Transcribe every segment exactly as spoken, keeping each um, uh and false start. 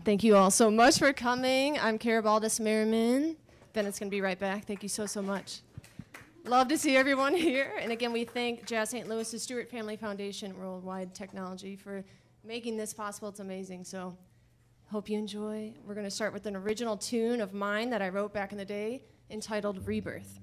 Thank you all so much for coming. I'm Kara Baldus-Mehrmann. Bennett's going to be right back. Thank you so, so much. Love to see everyone here. And again, we thank Jazz Saint Louis' Stewart Family Foundation, Worldwide Technology, for making this possible. It's amazing. So hope you enjoy. We're going to start with an original tune of mine that I wrote back in the day entitled Rebirth.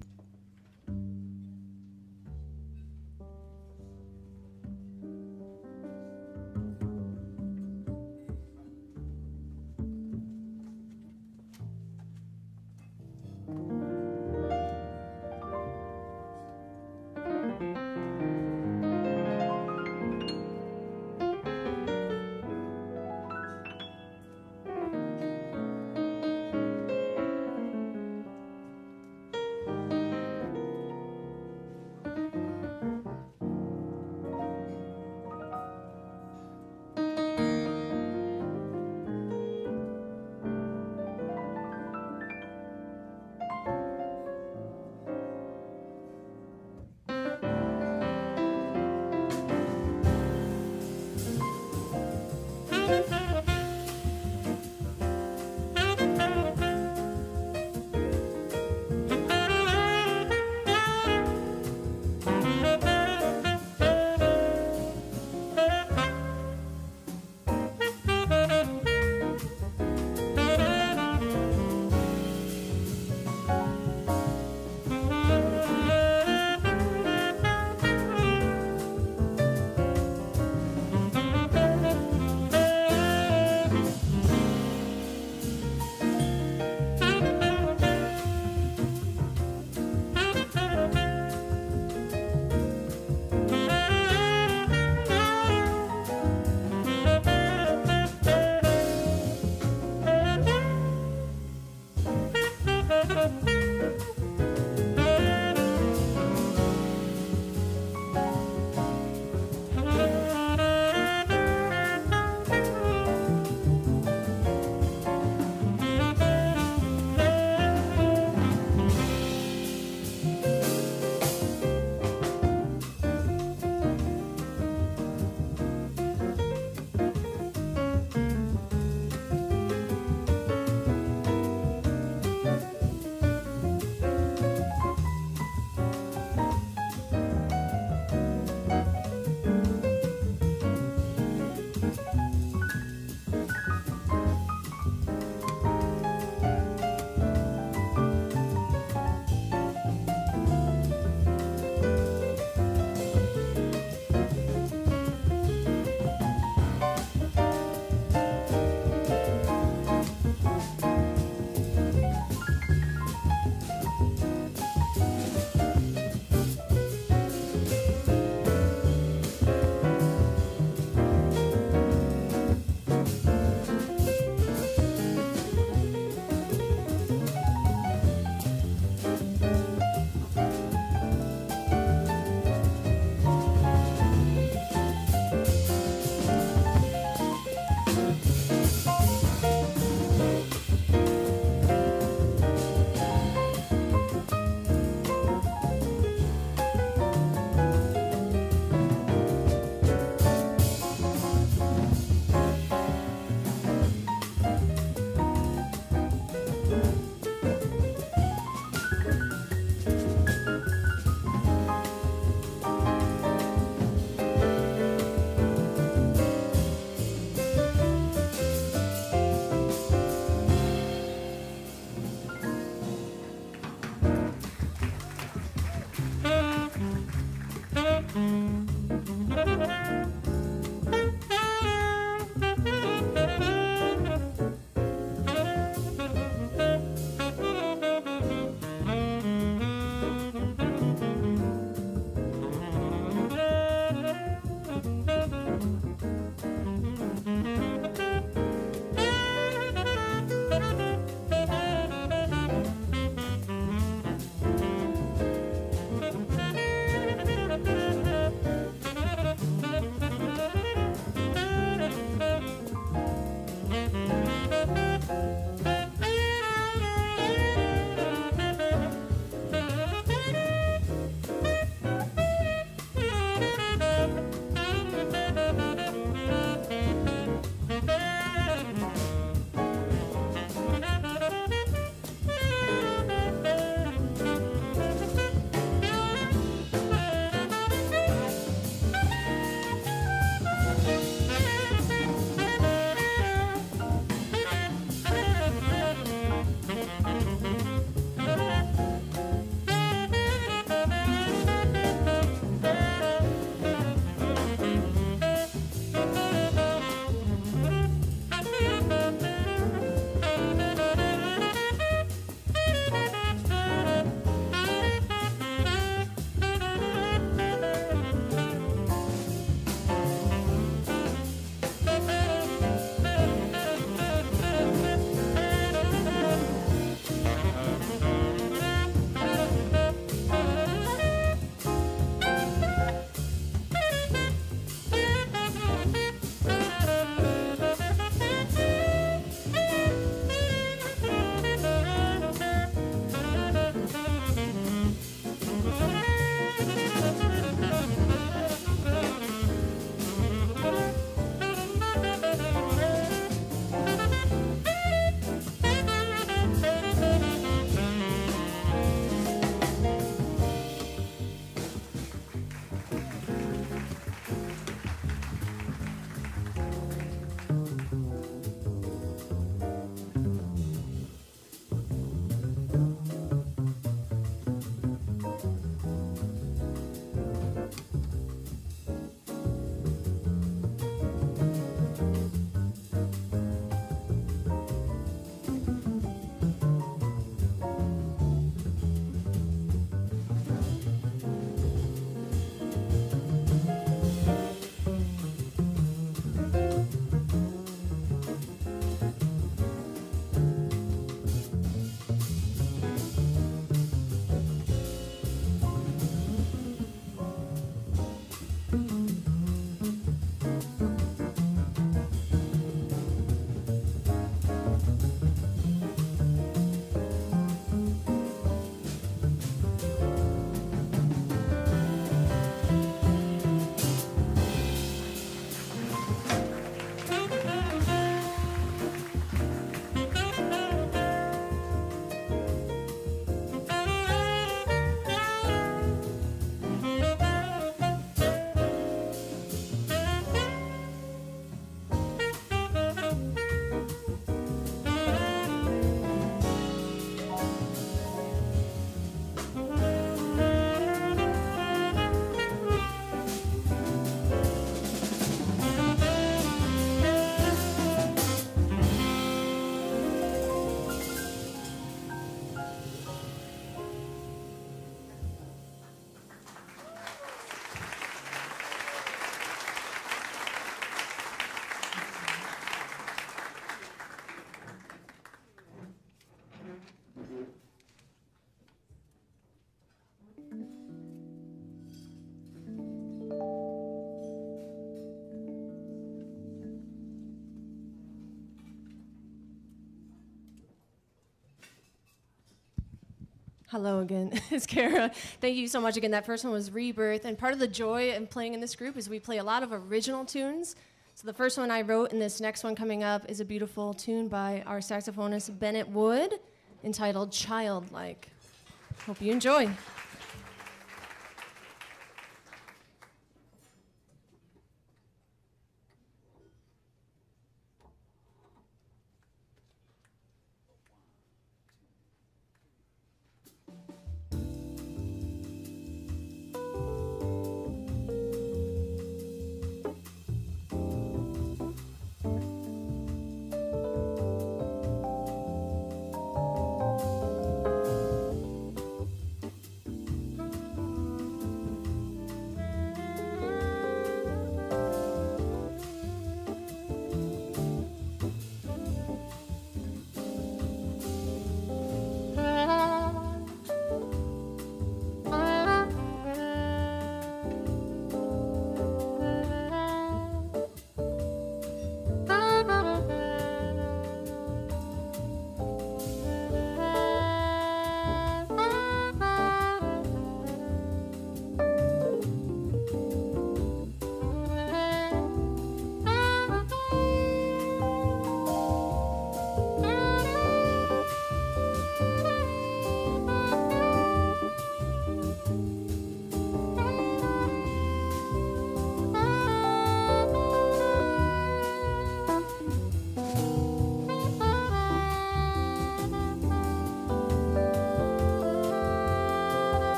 Hello again, it's Kara. Thank you so much again. That first one was Rebirth, and part of the joy in playing in this group is we play a lot of original tunes. So the first one I wrote, and this next one coming up, is a beautiful tune by our saxophonist Bennett Wood, entitled Childlike. Hope you enjoy.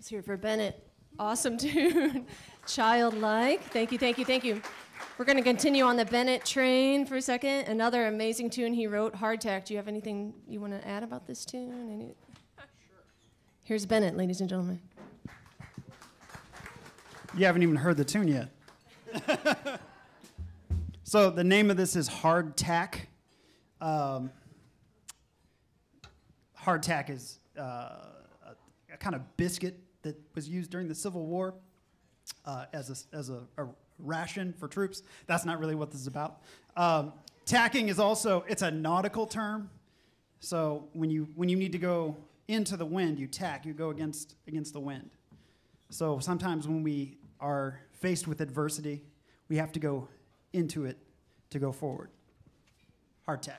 Let's hear it for Bennett. Awesome tune. Childlike. Thank you, thank you, thank you. We're going to continue on the Bennett train for a second. Another amazing tune he wrote, Hardtack. Do you have anything you want to add about this tune? Any... Sure. Here's Bennett, ladies and gentlemen. You haven't even heard the tune yet. So the name of this is Hardtack. Um, hardtack is uh, a, a kind of biscuit that was used during the Civil War uh, as, a, as a, a ration for troops. That's not really what this is about. Um, tacking is also, it's a nautical term. So when you, when you need to go into the wind, you tack, you go against, against the wind. So sometimes when we are faced with adversity, we have to go into it to go forward. Hardtack.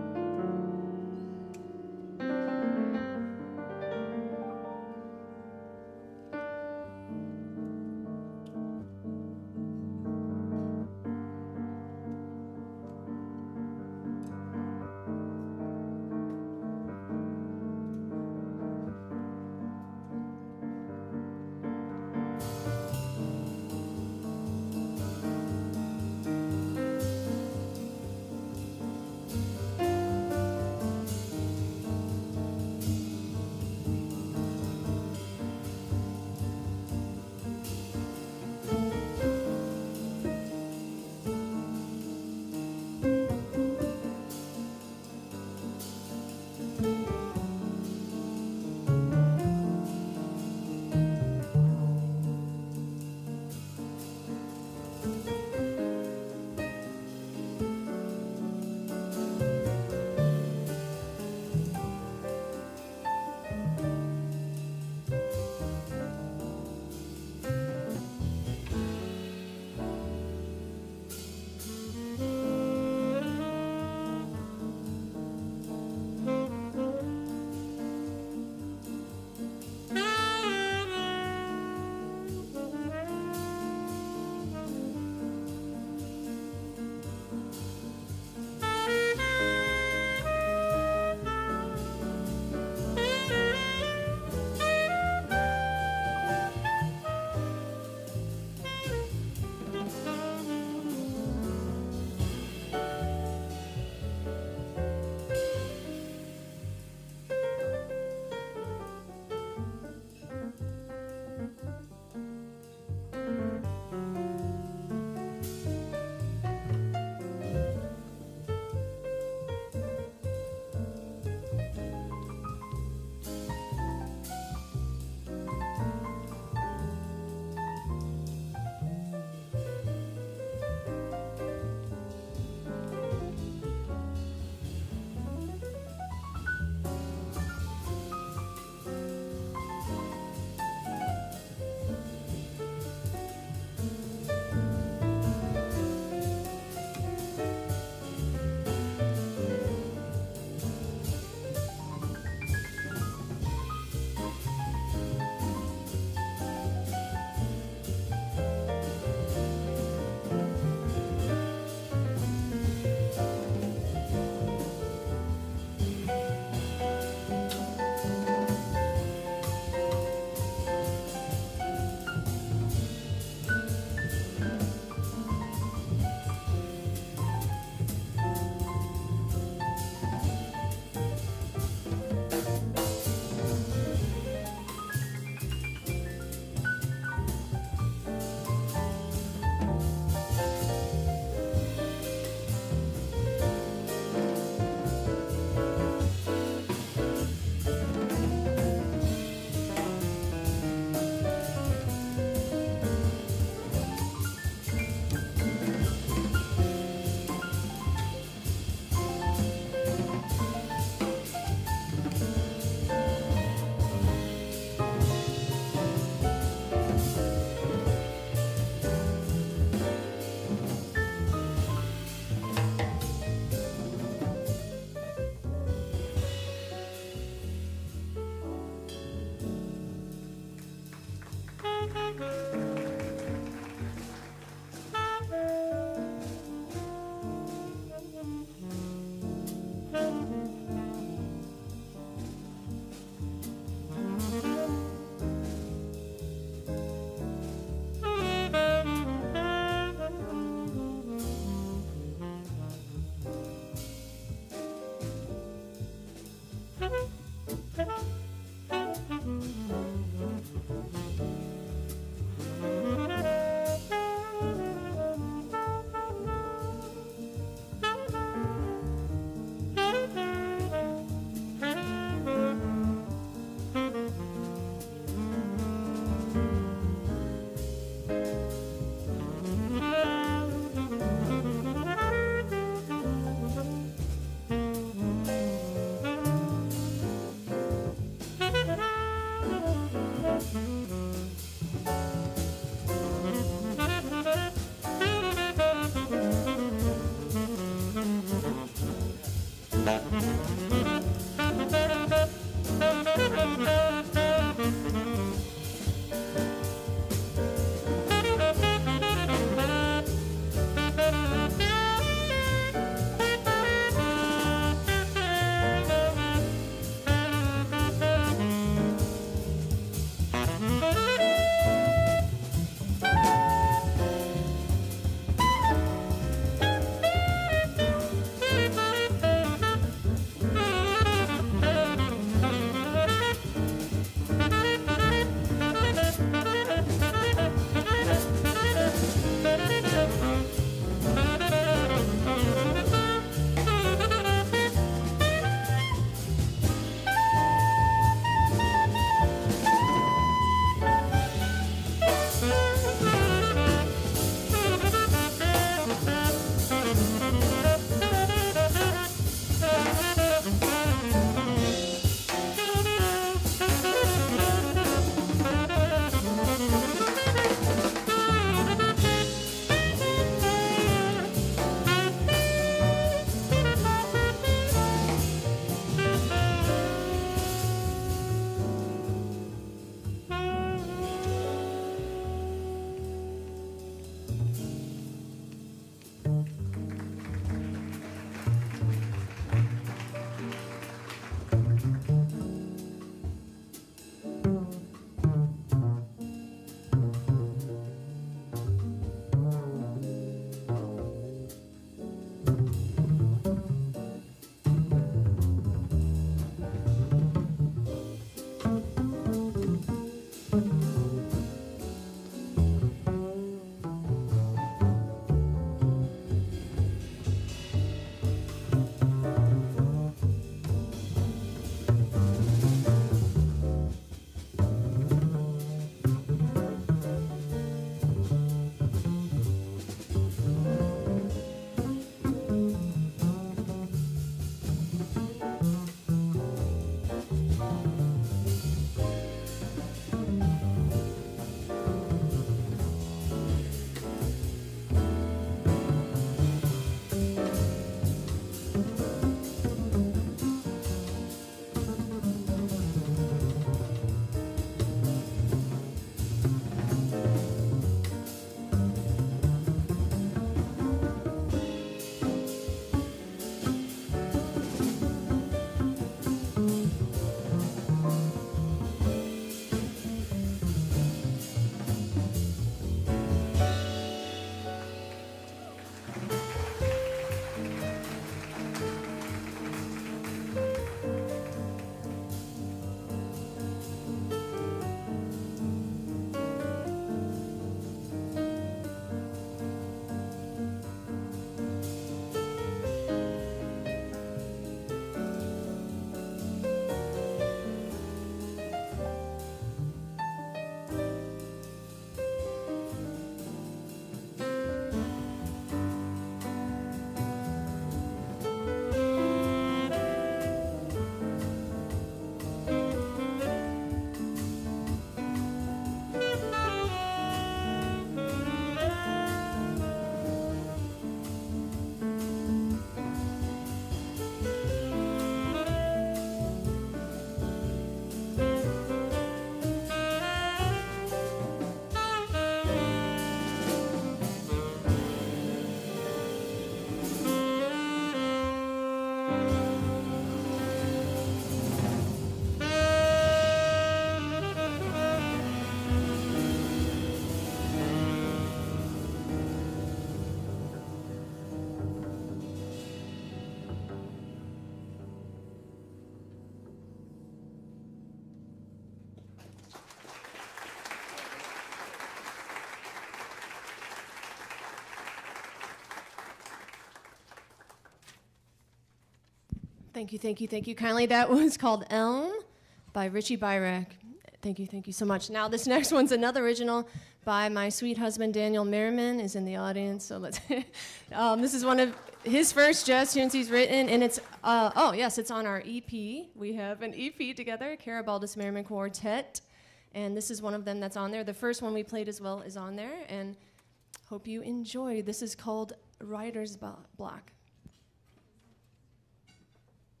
Thank you, thank you, thank you kindly. That was called Elm by Richie Byrack. Thank you, thank you so much. Now this next one's another original by my sweet husband, Daniel Merriman, is in the audience. So let's, um, this is one of his first jazz tunes he's written, and it's, uh, oh yes, it's on our E P. We have an E P together, Baldus-Mehrmann Quartet, and this is one of them that's on there. The first one we played as well is on there, and hope you enjoy. This is called Writer's Block.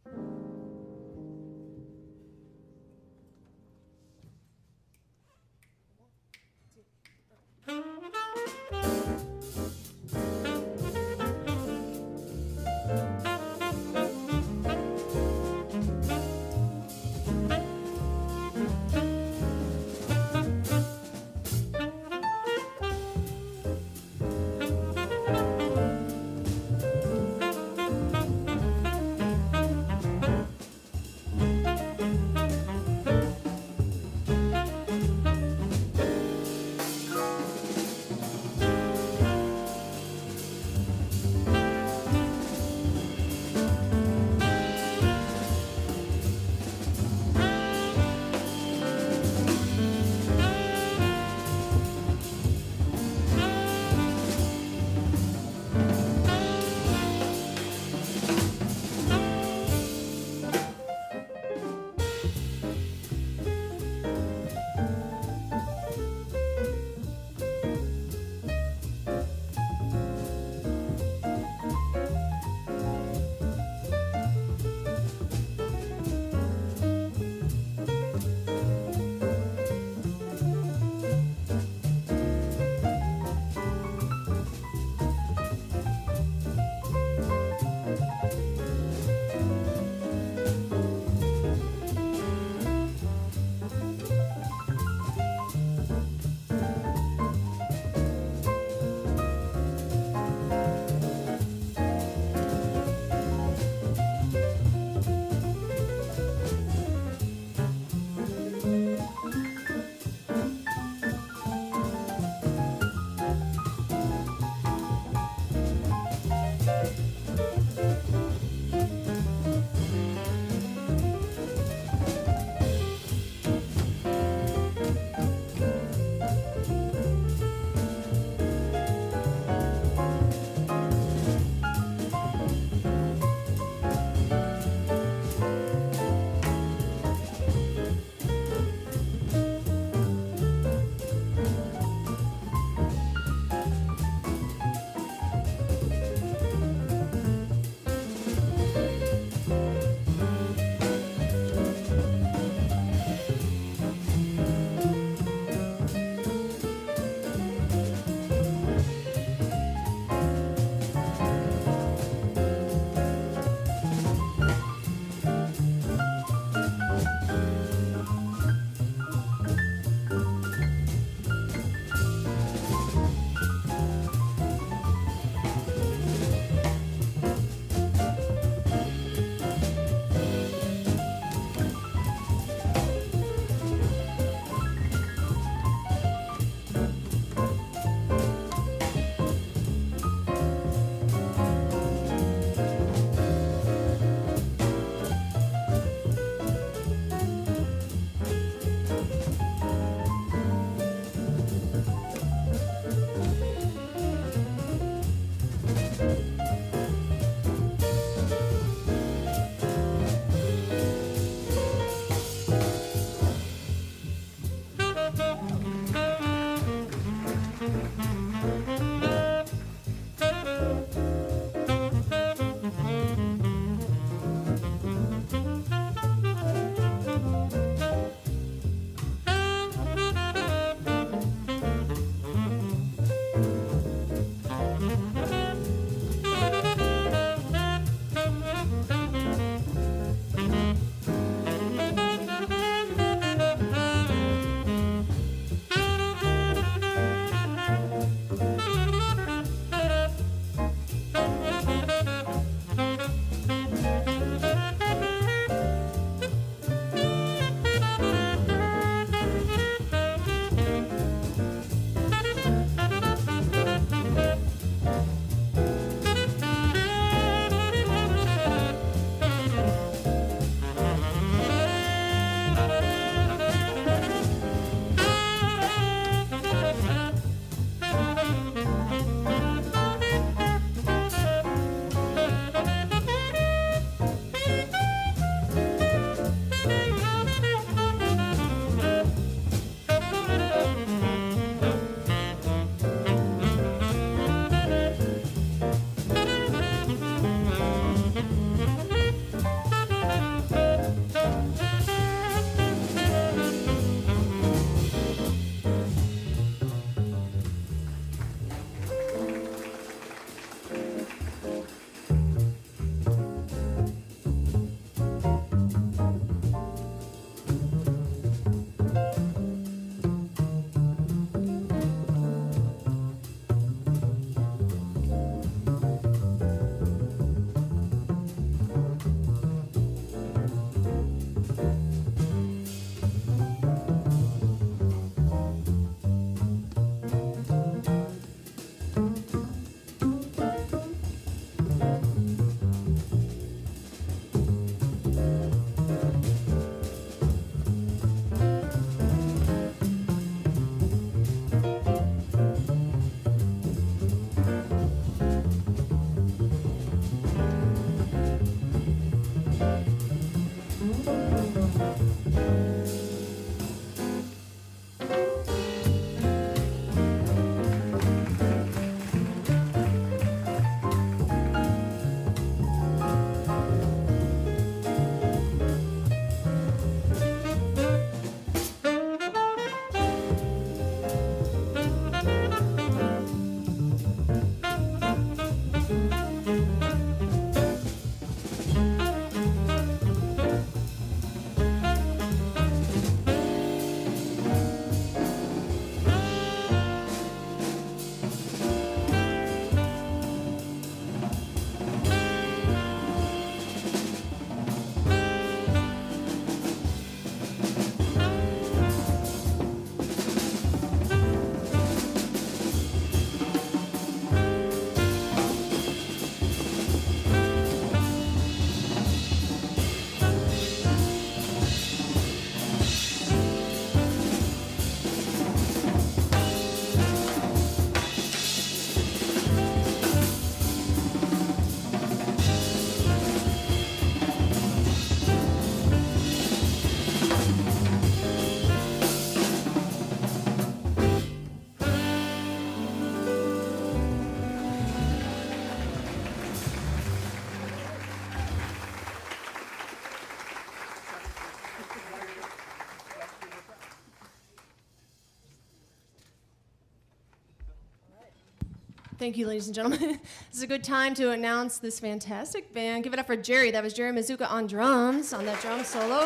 Thank you, ladies and gentlemen. This is a good time to announce this fantastic band. Give it up for Jerry. That was Jerry Mazuka on drums, on that drum solo.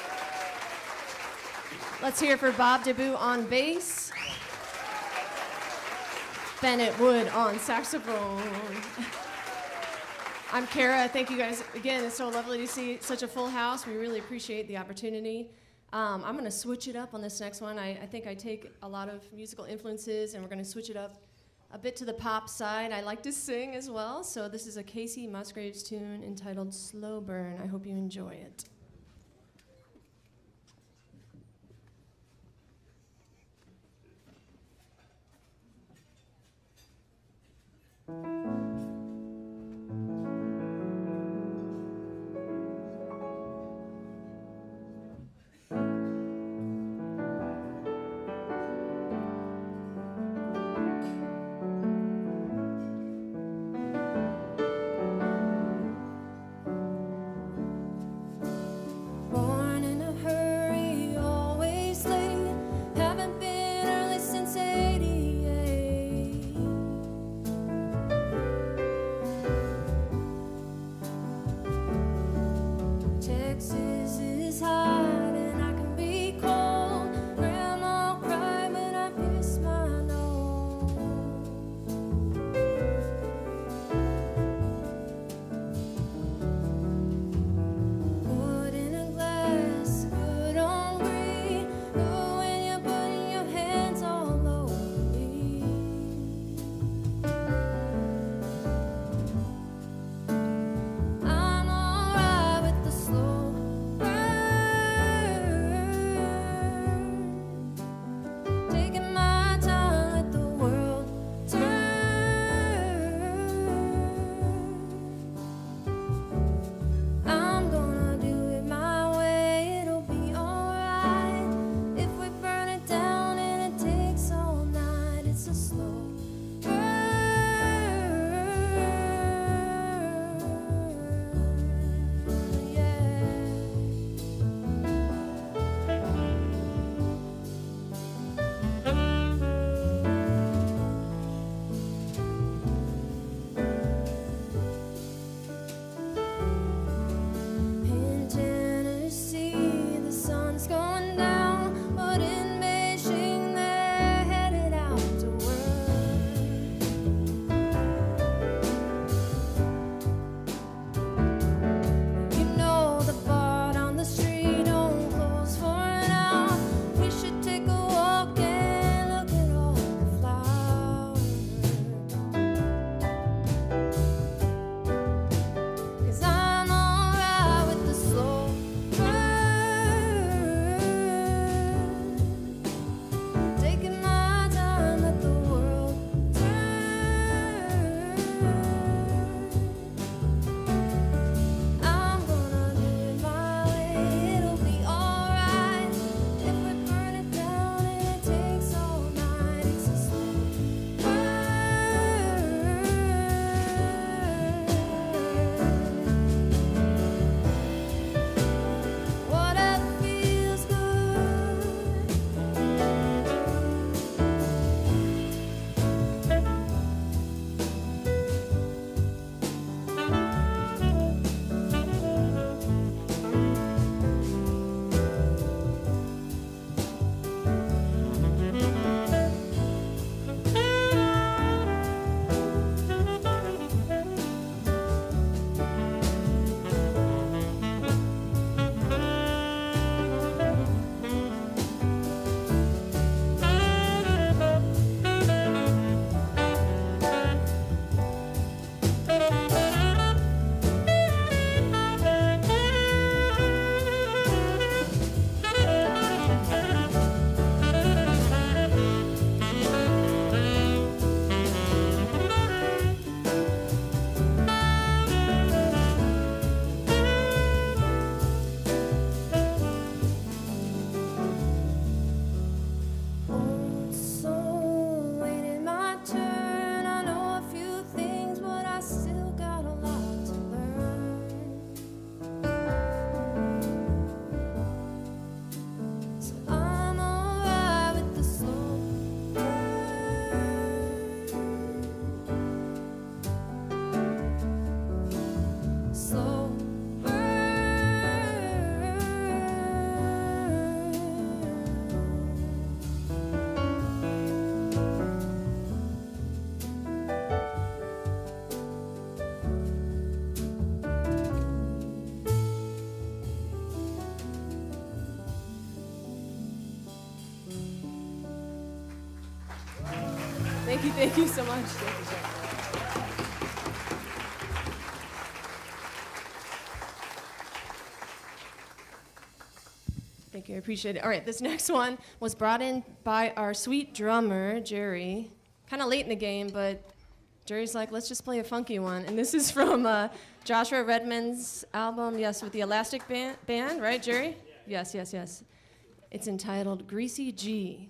Let's hear it for Bob DeBoo on bass. Bennett Wood on saxophone. I'm Kara. Thank you guys again. It's so lovely to see such a full house. We really appreciate the opportunity. Um, I'm going to switch it up on this next one. I, I think I take a lot of musical influences, and we're going to switch it up a bit to the pop side. I like to sing as well, so this is a Casey Musgraves tune entitled Slow Burn. I hope you enjoy it. Thank you, thank you so much. Thank you, sir. Thank you, I appreciate it. All right, this next one was brought in by our sweet drummer, Jerry. Kind of late in the game, but Jerry's like, let's just play a funky one. And this is from uh, Joshua Redman's album, yes, with the Elastic Band, band right, Jerry? Yes, yes, yes. It's entitled Greasy G.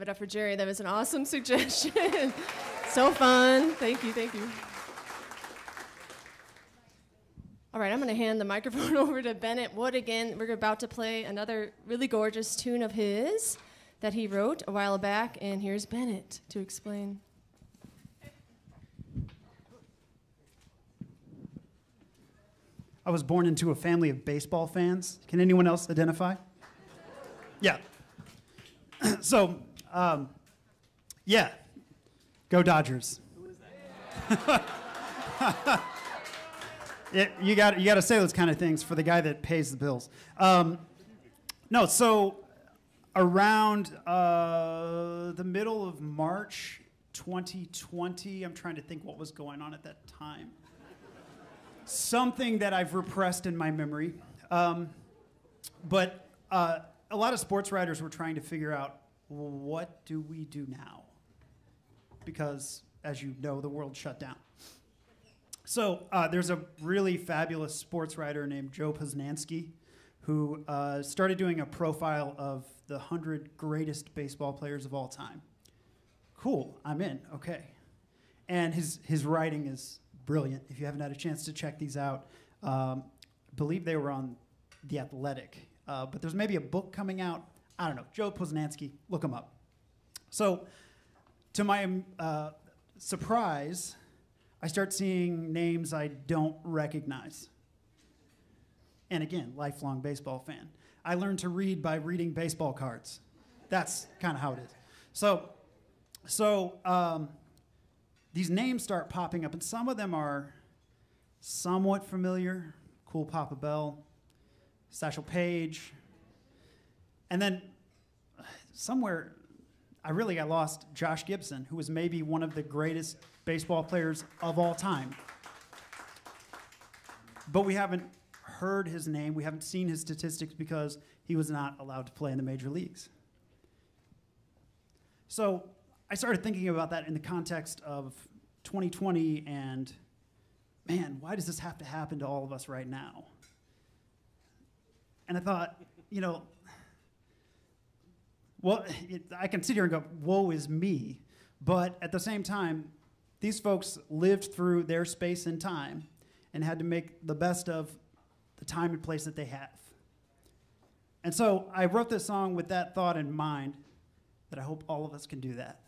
it up for Jerry. That was an awesome suggestion. So fun. Thank you, thank you. All right, I'm going to hand the microphone over to Bennett Wood again. We're about to play another really gorgeous tune of his that he wrote a while back, and here's Bennett to explain. I was born into a family of baseball fans. Can anyone else identify? Yeah. So, um, yeah, go Dodgers. Who is that? It, you got you got to say those kind of things for the guy that pays the bills. Um, no, so around uh, the middle of March twenty twenty, I'm trying to think what was going on at that time. Something that I've repressed in my memory. Um, but uh, a lot of sports writers were trying to figure out, well, what do we do now? Because, as you know, the world shut down. So uh, there's a really fabulous sports writer named Joe Posnanski who uh, started doing a profile of the one hundred greatest baseball players of all time. Cool, I'm in, okay. And his, his writing is brilliant. If you haven't had a chance to check these out, um, I believe they were on The Athletic. Uh, but there's maybe a book coming out. I don't know. Joe Posnanski, look him up. So to my uh, surprise, I start seeing names I don't recognize. And again, lifelong baseball fan. I learned to read by reading baseball cards. That's kind of how it is. So, so um, these names start popping up, and some of them are somewhat familiar. Cool Papa Bell, Satchel Paige. And then somewhere, I really got lost, Josh Gibson, who was maybe one of the greatest baseball players of all time. But we haven't heard his name, we haven't seen his statistics because he was not allowed to play in the major leagues. So I started thinking about that in the context of twenty twenty and, man, why does this have to happen to all of us right now? And I thought, you know, well, it, I can sit here and go, woe is me. But at the same time, these folks lived through their space and time and had to make the best of the time and place that they have. And so I wrote this song with that thought in mind, that I hope all of us can do that.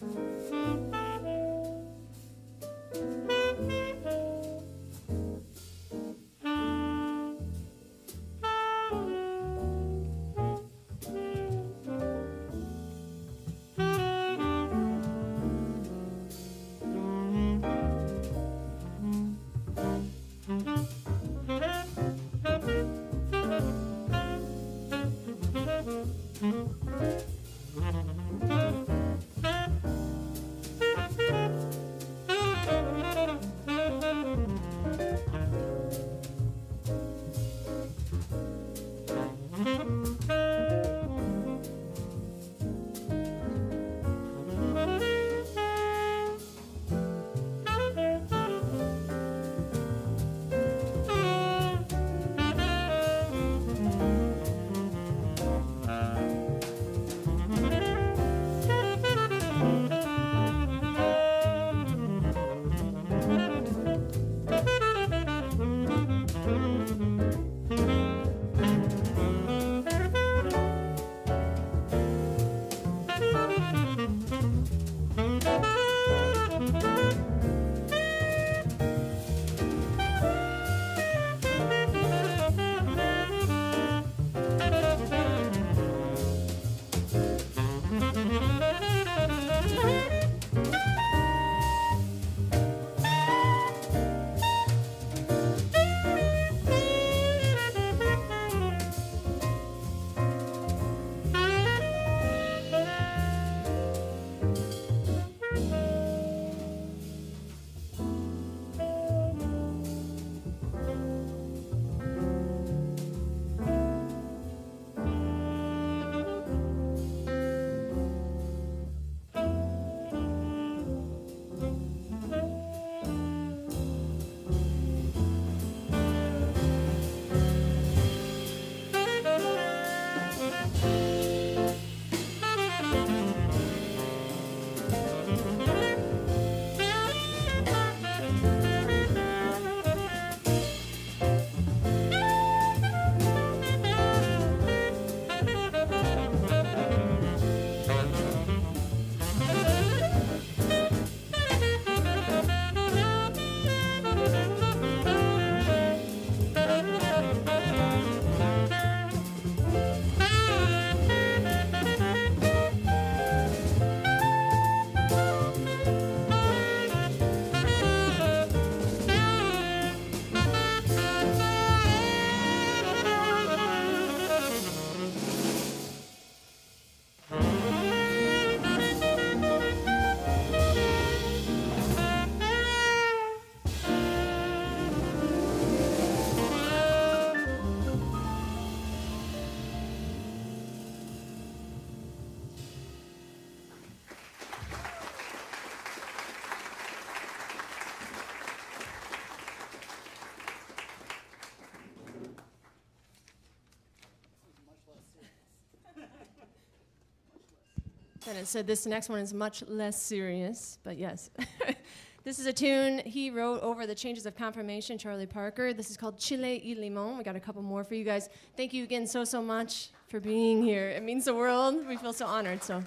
And it said this next one is much less serious, but yes. This is a tune he wrote over the changes of confirmation, Charlie Parker. This is called Chile y Limon. We got a couple more for you guys. Thank you again so, so much for being here. It means the world. We feel so honored, so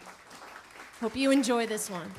hope you enjoy this one.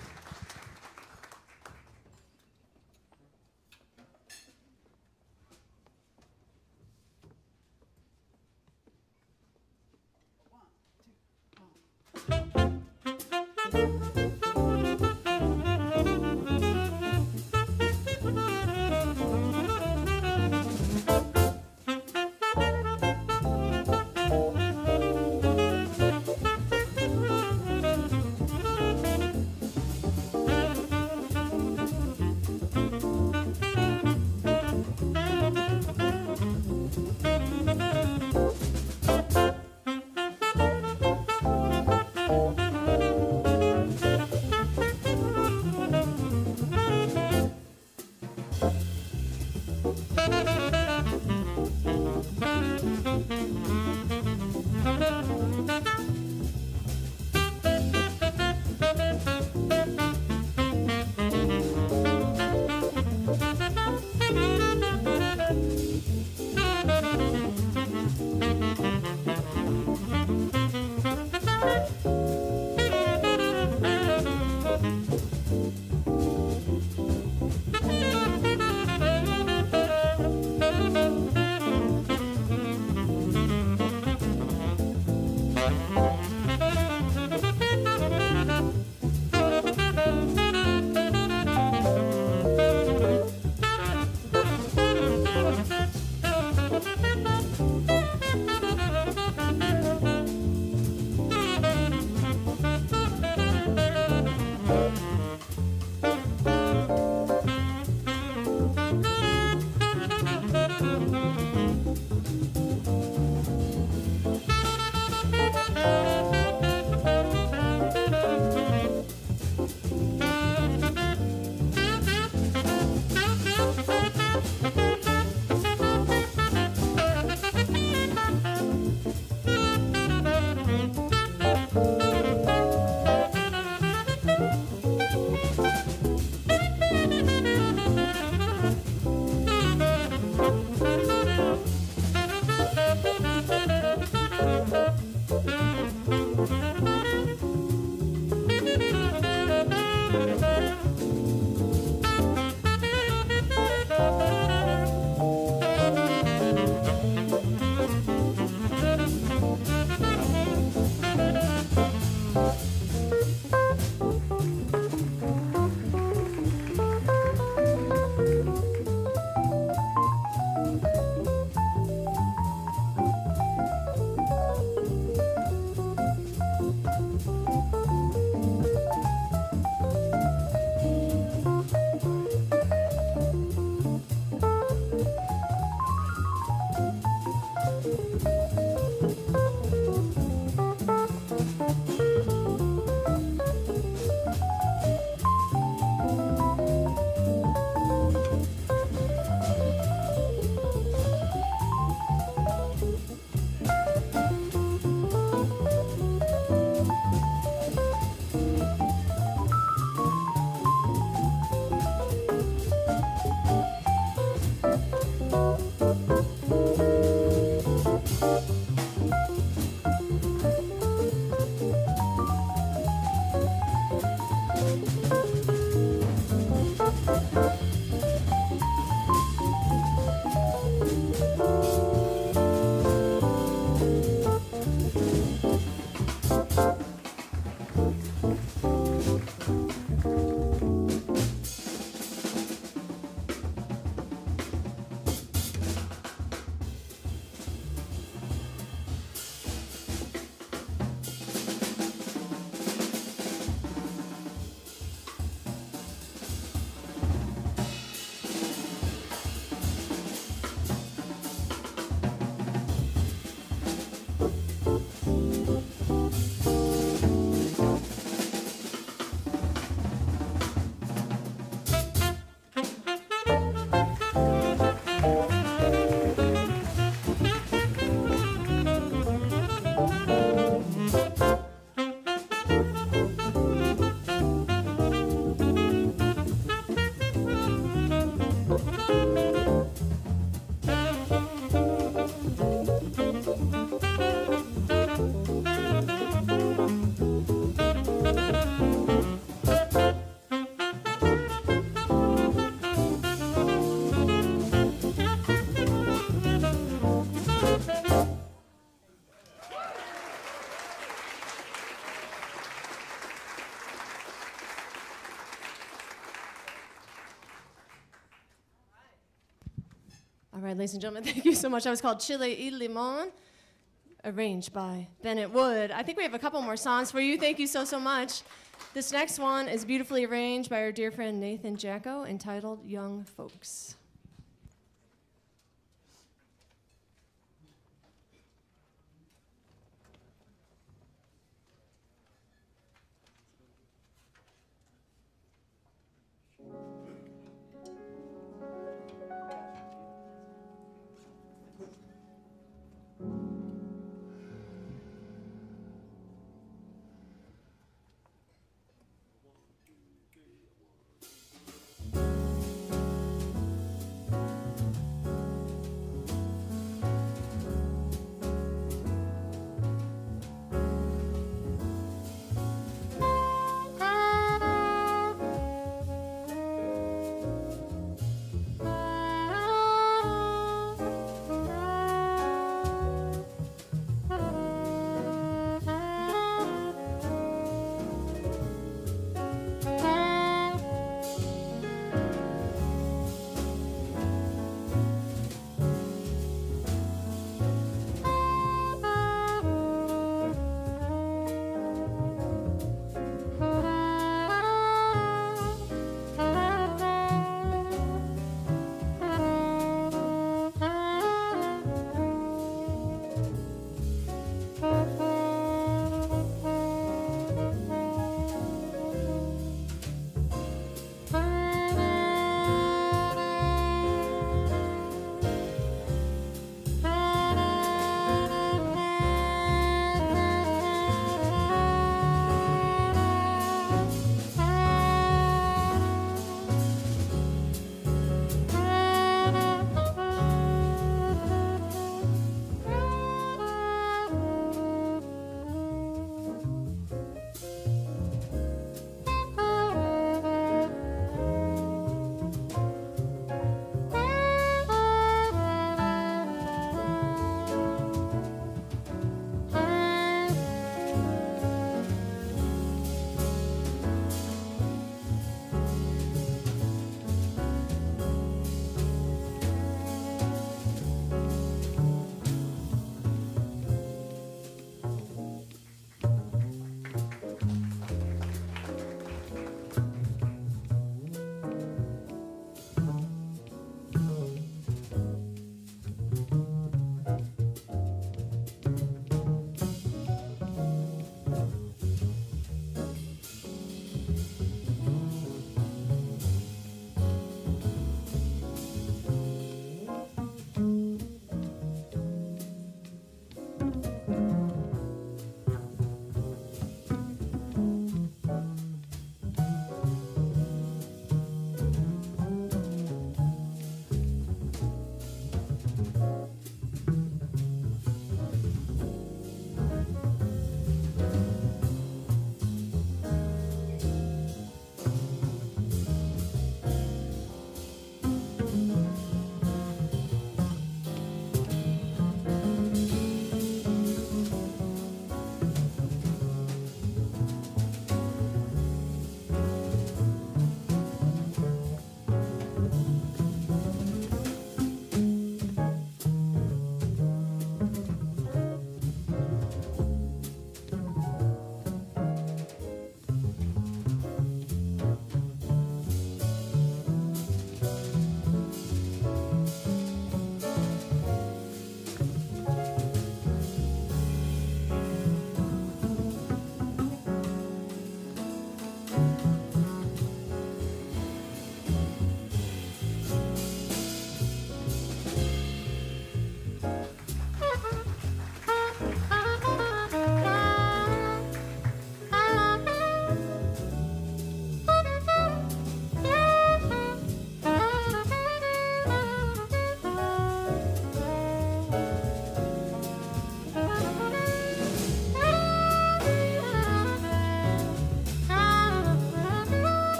All right, ladies and gentlemen, thank you so much. That was called Chile y Limon, arranged by Bennett Wood. I think we have a couple more songs for you. Thank you so, so much. This next one is beautifully arranged by our dear friend Nathan Jacko, entitled Young Folks.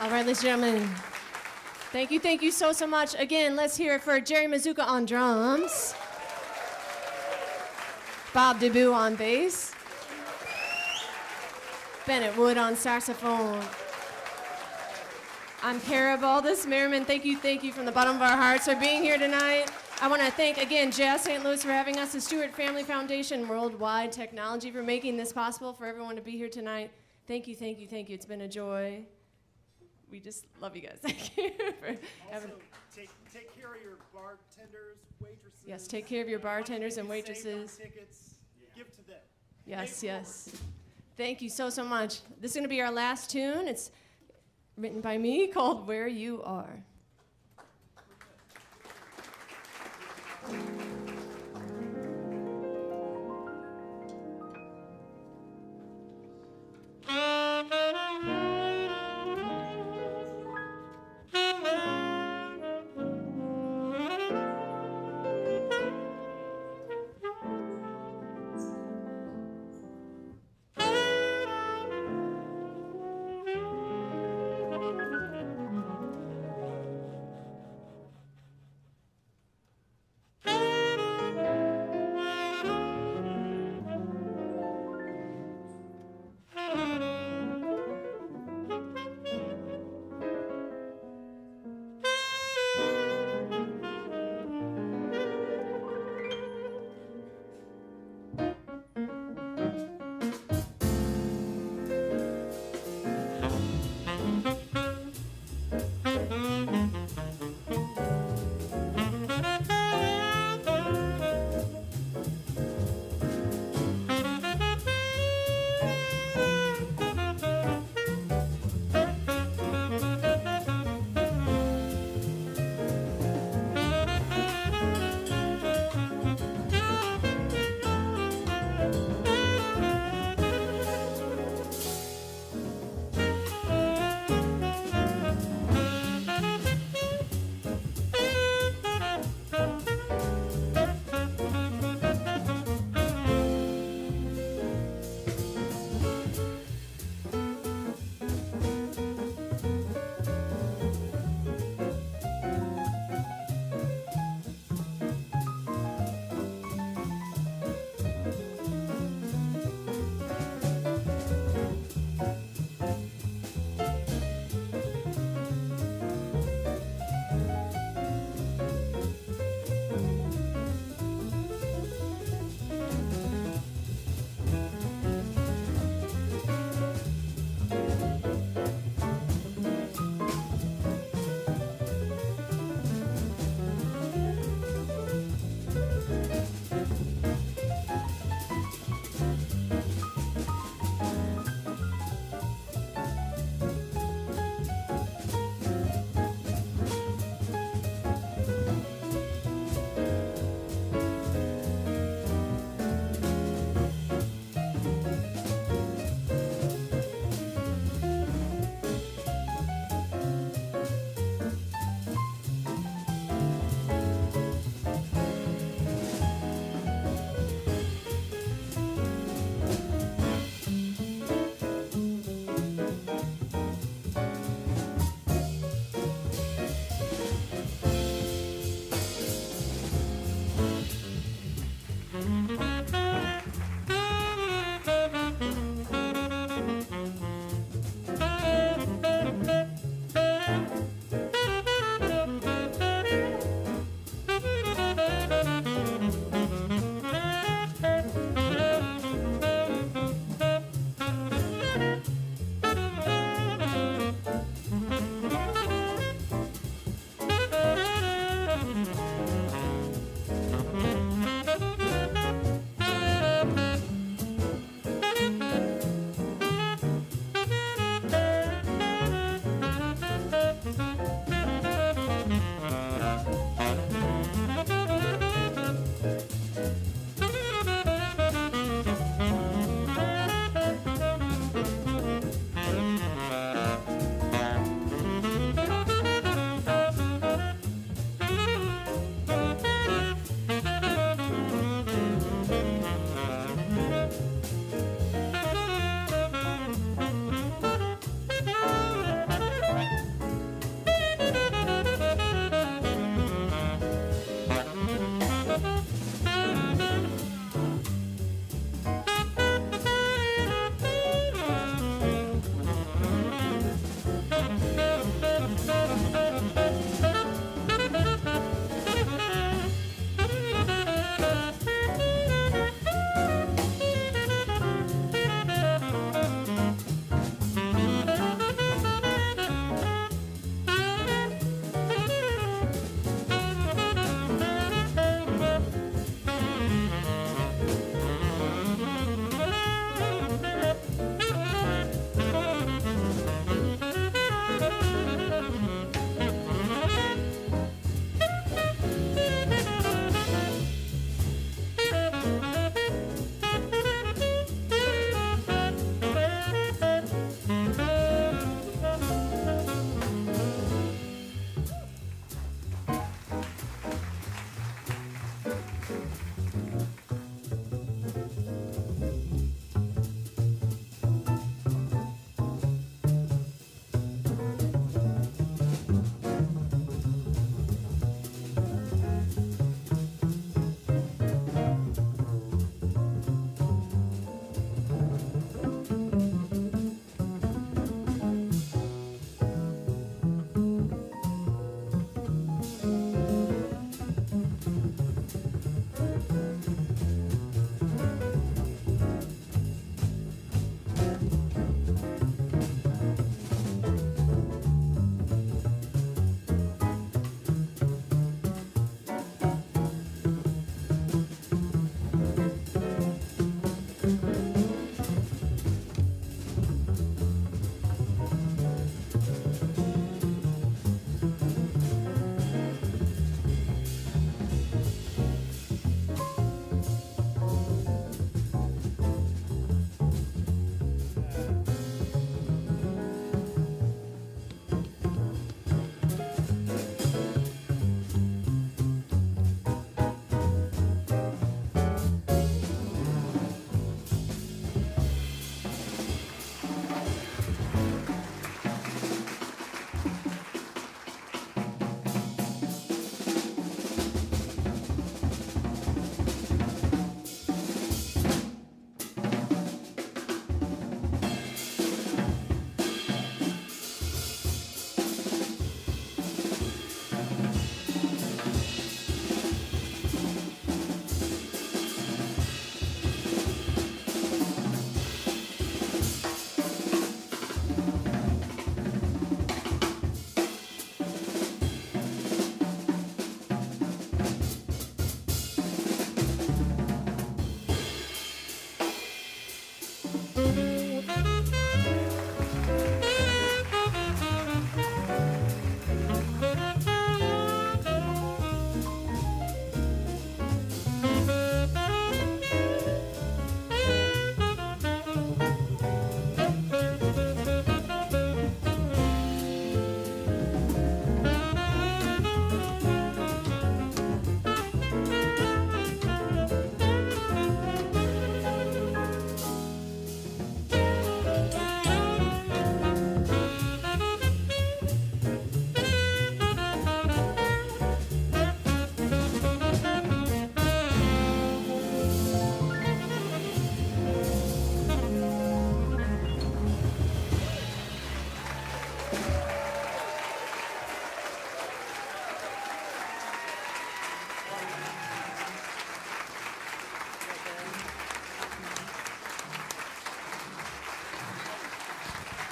All right, ladies and gentlemen. Thank you, thank you so, so much. Again, let's hear it for Jerry Mazuka on drums. Bob DeBoo on bass. Bennett Wood on saxophone. I'm Kara Baldus-Mehrmann. Thank you, thank you from the bottom of our hearts for being here tonight. I want to thank, again, Jazz Saint Louis for having us, the Stewart Family Foundation, Worldwide Technology for making this possible for everyone to be here tonight. Thank you, thank you, thank you. It's been a joy. We just love you guys. Thank you. For Also, having take, take care of your bartenders, waitresses. Yes, take care of your bartenders and waitresses. Tickets, give to them. Yes, yes. Thank you so, so much. This is going to be our last tune. It's written by me, called Where You Are.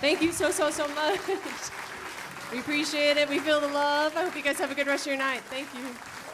Thank you so, so, so much. We appreciate it. We feel the love. I hope you guys have a good rest of your night. Thank you.